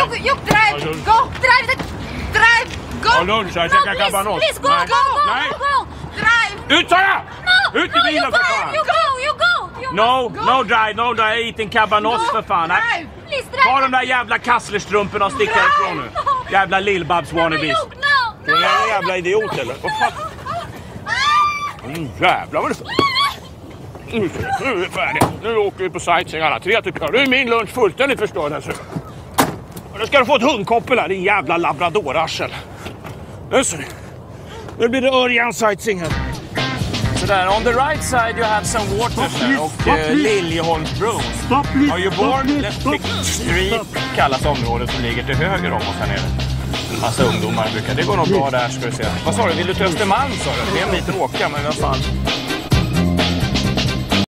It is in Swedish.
You drive. Go. Drive. Go. Ja, lunch. Jag käkar cabanos. Please go. Go. Drive. Ut, sa jag! No. Ut i bilen för fan. You go. No drive. Eating cabanos för fan. Drive. Please drive. Ta de där jävla kasslerstrumporna och stick härifrån nu. Jävla lillbabs wannabes. No. Du är en jävla idiot eller? Vad fan? Jävlar vad det... Nu är vi färdiga. Nu åker vi på sightseeing alla tre tycker jag. Nu är min lunch fullständigt förstörd här. Och nu ska du få ett hundkoppel här, din jävla labradorarsel. Nu blir det Örjan sightseeing här. Så där, on the right side you have some water och Liljeholmsbron. Are you bored? Let's Street kallas området som ligger till höger om oss här nere. En massa ungdomar brukar. Det går nog bra där ska du se. Vad sa du? Vill du till Östermalm sa du? Det är en bit att åka men vad fan.